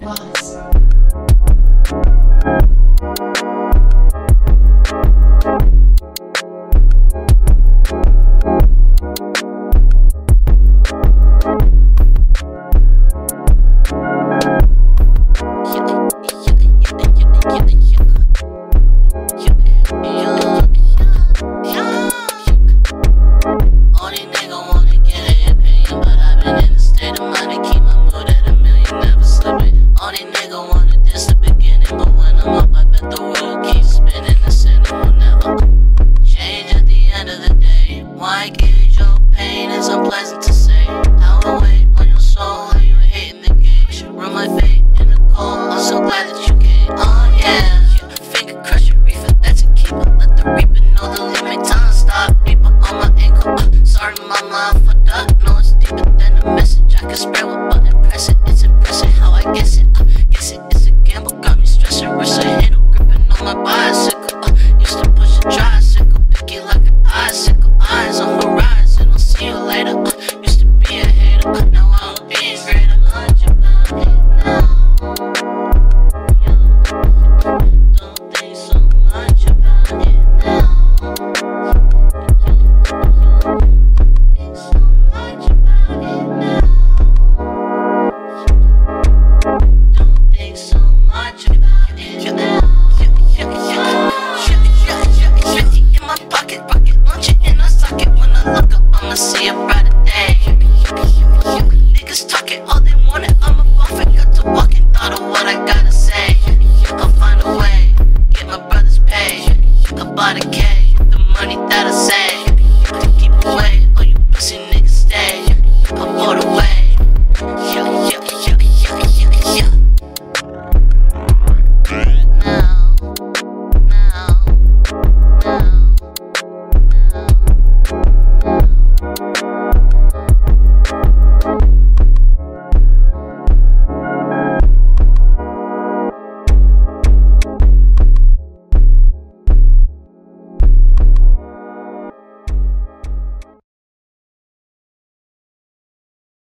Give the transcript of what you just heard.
Wallace. Why gauge your pain is unpleasant to say. How I wait on your soul, how you hating the gauge. Run my fate in the cold, I'm so glad that you came. Oh yeah, finger crush your reefer, that's a keeper. Let the reaper know the limit, time stop. Beeper on my ankle, sorry mama, I fucked up. No, it's deeper than a message. I can spread what button, press it. It's impressive how I guess it. Guess it, it's a gamble, got me stressing. Wrist a handle, gripping on my bicycle. Used to push a tricycle, picky like an icicle. Eyes on horizon, I'll see you later. Used to be a hater, but now I'm being greater.